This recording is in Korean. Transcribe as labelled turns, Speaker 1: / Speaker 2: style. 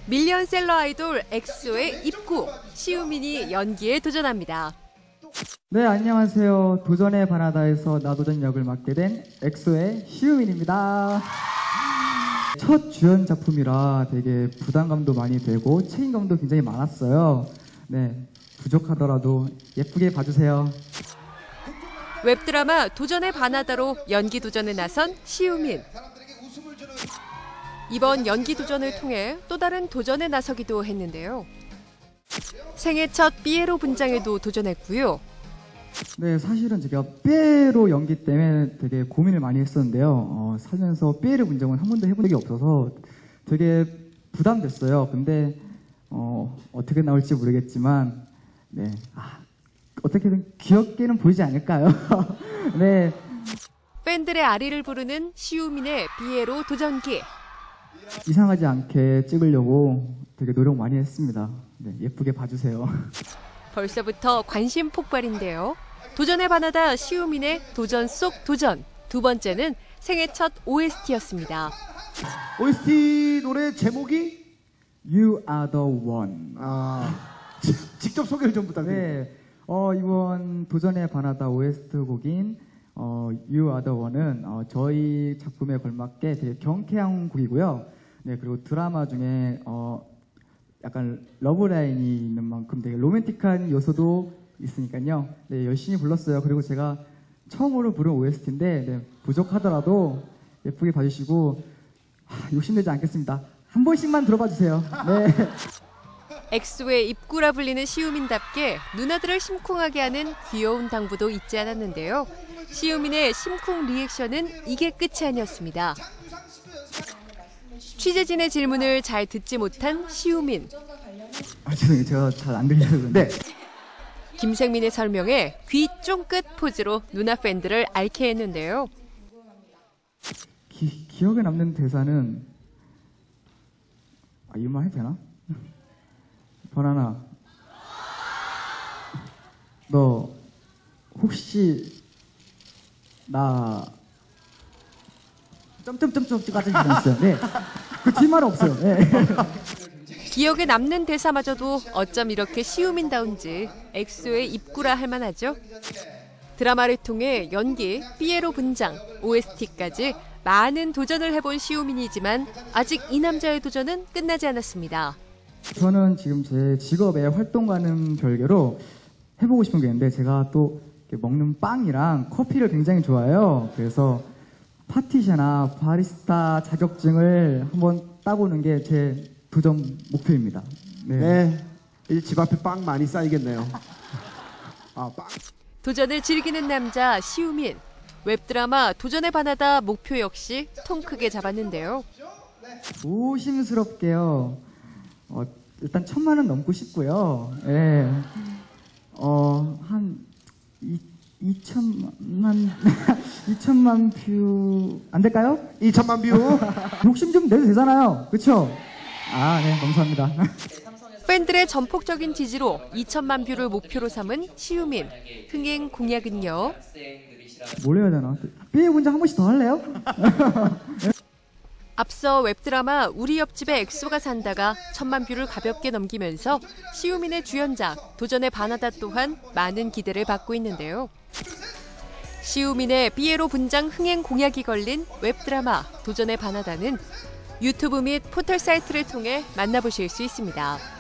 Speaker 1: 밀리언셀러 아이돌 엑소의 입구, 시우민이 연기에 도전합니다.
Speaker 2: 네, 안녕하세요. 도전의 바나다에서 나도전 역을 맡게 된 엑소의 시우민입니다. 첫 주연 작품이라 되게 부담감도 많이 되고 책임감도 굉장히 많았어요. 네, 부족하더라도 예쁘게 봐주세요.
Speaker 1: 웹드라마 도전의 바나다로 연기 도전에 나선 시우민. 이번 연기 도전을 통해 또 다른 도전에 나서기도 했는데요. 생애 첫 삐에로 분장에도 도전했고요.
Speaker 2: 네, 사실은 제가 삐에로 연기 때문에 되게 고민을 많이 했었는데요. 살면서 삐에로 분장은 한 번도 해본 적이 없어서 되게 부담됐어요. 근데 어떻게 나올지 모르겠지만 네, 어떻게든 귀엽게는 보이지 않을까요? 네.
Speaker 1: 팬들의 아리를 부르는 시우민의 삐에로 도전기.
Speaker 2: 이상하지 않게 찍으려고 되게 노력 많이 했습니다. 네, 예쁘게 봐주세요.
Speaker 1: 벌써부터 관심 폭발인데요. 도전의 바나다 시우민의 도전 속 도전. 두 번째는 생애 첫 OST였습니다.
Speaker 3: OST 노래 제목이
Speaker 2: You are the one.
Speaker 3: 직접 소개를 좀 부탁드립니다.
Speaker 2: 네, 이번 도전의 바나다 OST 곡인 You are the one은 저희 작품에 걸맞게 되게 경쾌한 곡이고요. 네, 그리고 드라마 중에 약간 러브라인이 있는 만큼 되게 로맨틱한 요소도 있으니까요. 네, 열심히 불렀어요. 그리고 제가 처음으로 부른 OST인데 네, 부족하더라도 예쁘게 봐주시고 욕심내지 않겠습니다. 한 번씩만 들어봐 주세요. 네.
Speaker 1: 엑소의 입구라 불리는 시우민답게 누나들을 심쿵하게 하는 귀여운 당부도 잊지 않았는데요. 시우민의 심쿵 리액션은 이게 끝이 아니었습니다. 취재진의 질문을 잘 듣지 못한 시우민.
Speaker 2: 죄송해요. 제가 잘 안 들려서 그런데.
Speaker 3: 네.
Speaker 1: 김생민의 설명에 귀 쫑긋 포즈로 누나 팬들을 앓게 했는데요.
Speaker 2: 기억에 남는 대사는 이 말 해도 되나? 바나나, 너 혹시 나 점점점점까지 있어요. 네, 그 뒷말 없어요. 네.
Speaker 1: 기억에 남는 대사마저도 어쩜 이렇게 시우민다운지 엑소의 입구라 할 만하죠. 드라마를 통해 연기, 삐에로 분장, OST까지 많은 도전을 해본 시우민이지만 아직 이 남자의 도전은 끝나지 않았습니다.
Speaker 2: 저는 지금 제 직업의 활동과는 별개로 해보고 싶은 게 있는데 제가 또 먹는 빵이랑 커피를 굉장히 좋아해요. 그래서 파티샤나 바리스타 자격증을 한번 따보는 게 제 도전 목표입니다.
Speaker 3: 네. 이제 집 앞에 빵 많이 쌓이겠네요. 빵.
Speaker 1: 도전을 즐기는 남자 시우민. 웹드라마 도전의 바나다 목표 역시 통 크게 잡았는데요.
Speaker 2: 조심스럽게요. 일단 1000만 원 넘고 싶고요. 예. 한 2천만 뷰 안 될까요?
Speaker 3: 2천만 뷰.
Speaker 2: 욕심 좀 내도 되잖아요. 그렇죠? 네, 감사합니다.
Speaker 1: 팬들의 전폭적인 지지로 2천만 뷰를 목표로 삼은 시우민. 흥행 공약은요?
Speaker 2: 뭘 해야 되나? 삐에 분장 한 번씩 더 할래요?
Speaker 1: 앞서 웹드라마 우리 옆집에 엑소가 산다가 1000만 뷰를 가볍게 넘기면서 시우민의 주연작 도전의 바나다 또한 많은 기대를 받고 있는데요. 시우민의 삐에로 분장 흥행 공약이 걸린 웹드라마 도전의 바나다는 유튜브 및 포털 사이트를 통해 만나보실 수 있습니다.